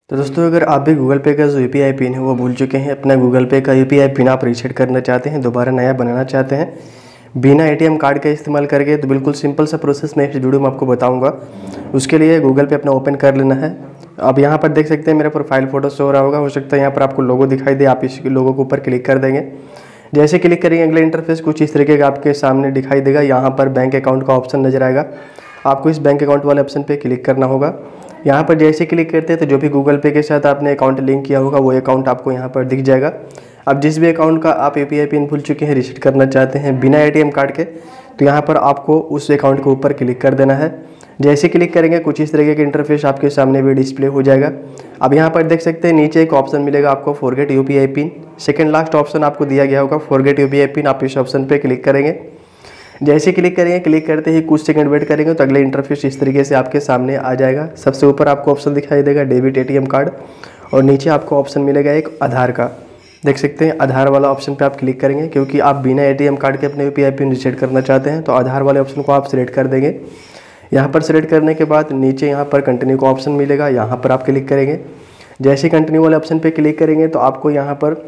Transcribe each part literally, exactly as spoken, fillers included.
तो दोस्तों अगर आप भी गूगल पे का जो यू पी आई पिन है वो भूल चुके हैं, अपना गूगल पे का यू पी आई पिन आप रीसेट करना चाहते हैं, दोबारा नया बनाना चाहते हैं बिना ए टी एम कार्ड का इस्तेमाल करके, तो बिल्कुल सिंपल सा प्रोसेस मैं इस वीडियो में आपको बताऊंगा। उसके लिए गूगल पे अपना ओपन कर लेना है। अब यहाँ पर देख सकते हैं मेरा प्रोफाइल फ़ोटो शो हो रहा होगा, हो सकता है यहाँ पर आपको लोगो दिखाई दे, आप इस लोगों के ऊपर क्लिक कर देंगे। जैसे क्लिक करेंगे अगले इंटरफेस कुछ इस तरीके का आपके सामने दिखाई देगा। यहाँ पर बैंक अकाउंट का ऑप्शन नजर आएगा, आपको इस बैंक अकाउंट वाले ऑप्शन पे क्लिक करना होगा। यहाँ पर जैसे क्लिक करते हैं तो जो भी गूगल पे के साथ आपने अकाउंट लिंक किया होगा वो अकाउंट आपको यहाँ पर दिख जाएगा। अब जिस भी अकाउंट का आप यू पी आई पिन भूल चुके हैं, रीसेट करना चाहते हैं बिना ए टी एम कार्ड के, तो यहाँ पर आपको उस अकाउंट के ऊपर क्लिक कर देना है। जैसे क्लिक करेंगे कुछ इस तरीके का इंटरफेस आपके सामने भी डिस्प्ले हो जाएगा। अब यहाँ पर देख सकते हैं नीचे एक ऑप्शन मिलेगा आपको forget U P I PIN, second last option आपको दिया गया होगा forget U P I PIN, आप इस ऑप्शन पे क्लिक करेंगे। जैसे क्लिक करेंगे क्लिक करते ही कुछ सेकंड वेट करेंगे तो अगले इंटरफेस इस तरीके से आपके सामने आ जाएगा। सबसे ऊपर आपको ऑप्शन दिखाई देगा debit A T M card, और नीचे आपको ऑप्शन मिलेगा एक आधार का। देख सकते हैं आधार वाला ऑप्शन पे आप क्लिक करेंगे, क्योंकि आप बिना ए टी एम कार्ड के अपने U P I PIN reset करना चाहते हैं तो आधार वाले ऑप्शन को आप सिलेक्ट कर देंगे। यहाँ पर सिलेक्ट करने के बाद नीचे यहाँ पर कंटिन्यू का ऑप्शन मिलेगा, यहाँ पर आप क्लिक करेंगे। जैसे कंटिन्यू वाले ऑप्शन पे क्लिक करेंगे तो आपको यहाँ पर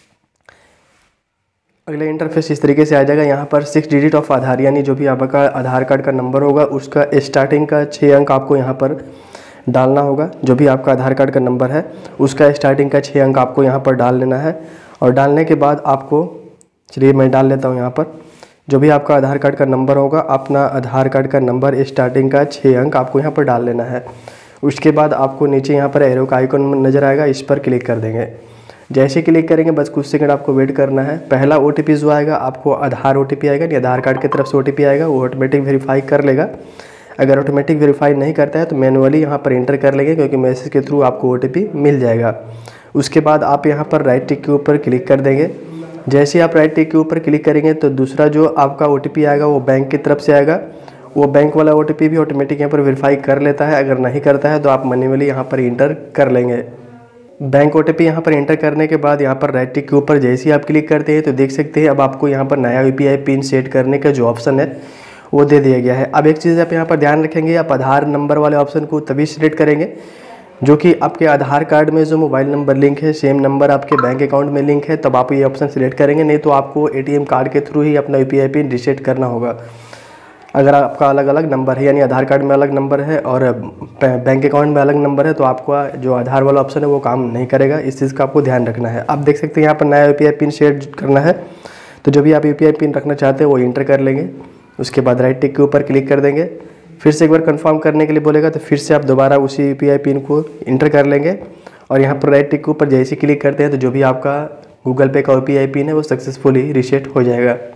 अगले इंटरफेस इस तरीके से आ जाएगा। यहाँ पर सिक्स डिजिट ऑफ आधार, यानी जो भी आपका आधार कार्ड का नंबर होगा उसका स्टार्टिंग का छः अंक आपको यहाँ पर डालना होगा। जो भी आपका आधार कार्ड का नंबर है उसका स्टार्टिंग का छः अंक आपको यहाँ पर डाल लेना है। और डालने के बाद आपको, चलिए मैं डाल लेता हूँ यहाँ पर, जो भी आपका आधार कार्ड का नंबर होगा अपना आधार कार्ड का नंबर स्टार्टिंग का छः अंक आपको यहाँ पर डाल लेना है। उसके बाद आपको नीचे यहाँ पर एरो का आइकन नज़र आएगा, इस पर क्लिक कर देंगे। जैसे क्लिक करेंगे बस कुछ सेकंड आपको वेट करना है। पहला ओ टी पी जो आएगा आपको आधार ओ टी पी आएगा, नहीं आधार कार्ड की तरफ से ओ टी पी आएगा, वो ऑटोमेटिक वेरीफाई कर लेगा। अगर ऑटोमेटिक वेरीफाई नहीं करता है तो मैनुअली यहाँ पर एंटर कर लेंगे, क्योंकि मैसेज के थ्रू आपको ओ टी पी मिल जाएगा। उसके बाद आप यहाँ पर राइट टिक के ऊपर क्लिक कर देंगे। जैसे आप राइट टिक के ऊपर क्लिक करेंगे तो दूसरा जो आपका ओ टी पी आएगा वो बैंक की तरफ से आएगा। वो बैंक वाला ओ टी पी भी ऑटोमेटिक यहाँ पर वेरीफाई कर लेता है। अगर नहीं करता है तो आप मैन्युअली यहाँ पर एंटर कर लेंगे। बैंक ओ टी पी यहाँ पर एंटर करने के बाद यहाँ पर राइट टिक के ऊपर जैसे ही आप क्लिक करते हैं तो देख सकते हैं अब आपको यहाँ पर नया U P I PIN set करने का जो ऑप्शन है वो दे दिया गया है। अब एक चीज़ आप यहाँ पर ध्यान रखेंगे, आप आधार नंबर वाले ऑप्शन को तभी सिलेक्ट करेंगे जो कि आपके आधार कार्ड में जो मोबाइल नंबर लिंक है सेम नंबर आपके बैंक अकाउंट में लिंक है, तब आप ये ऑप्शन सिलेक्ट करेंगे। नहीं तो आपको ए टी एम कार्ड के थ्रू ही अपना U P I PIN reset करना होगा। अगर आपका अलग अलग नंबर है, यानी आधार कार्ड में अलग नंबर है और बैंक अकाउंट में अलग नंबर है, तो आपका जो आधार वाला ऑप्शन है वो काम नहीं करेगा। इस चीज़ का आपको ध्यान रखना है। आप देख सकते हैं यहाँ पर नया U P I PIN set करना है, तो जो भी आप यू पी आई पिन रखना चाहते हैं वो इंटर कर लेंगे। उसके बाद राइट टिक के ऊपर क्लिक कर देंगे। फिर से एक बार कंफर्म करने के लिए बोलेगा तो फिर से आप दोबारा उसी यू पी आई पिन को इंटर कर लेंगे। और यहाँ पर राइट टिक के ऊपर जैसे क्लिक करते हैं तो जो भी आपका गूगल पे का यू पी आई पिन है वो सक्सेसफुली रीसेट हो जाएगा।